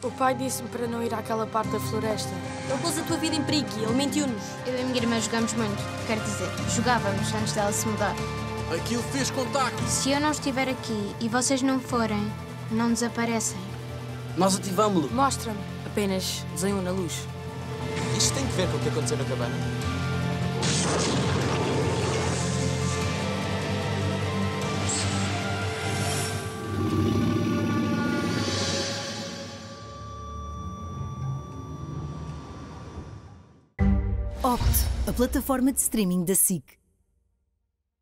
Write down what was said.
O pai disse-me para não ir àquela parte da floresta. Ele pôs a tua vida em perigo e ele mentiu-nos. Eu e a minha irmã jogamos muito. Quer dizer, jogávamos antes dela se mudar. Aquilo fez contacto. Se eu não estiver aqui e vocês não forem, não desaparecem. Nós ativamos-lo. Mostra-me. Apenas desenho na luz. Isto tem que ver com o que aconteceu na cabana. Opte, a plataforma de streaming da SIC.